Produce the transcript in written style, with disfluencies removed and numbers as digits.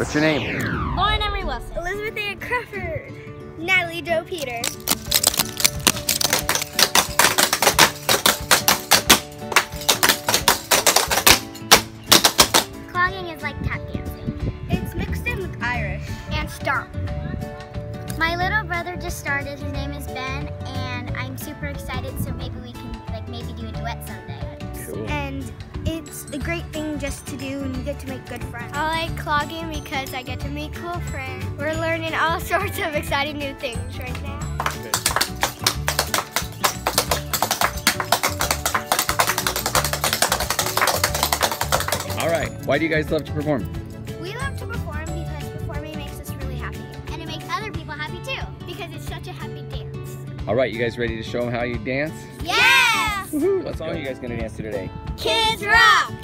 What's your name? Lauren Emery Wilson. Elizabeth Ann Crawford. Natalie Joe Peter. Clogging is like tap dancing. It's mixed in with Irish. And stomp. My little brother just started. His name is Ben, and I'm super excited. So maybe we can maybe do a duet someday. Cool. And it's a great thing just to do, and you get to make good friends. I like clogging because I get to meet cool friends. We're learning all sorts of exciting new things right now. All right. Why do you guys love to perform? We love to perform because performing makes us really happy. And it makes other people happy too, because it's such a happy dance. All right, you guys ready to show them how you dance? Yes! Woohoo! What song are you guys gonna dance to today? Kids Rock!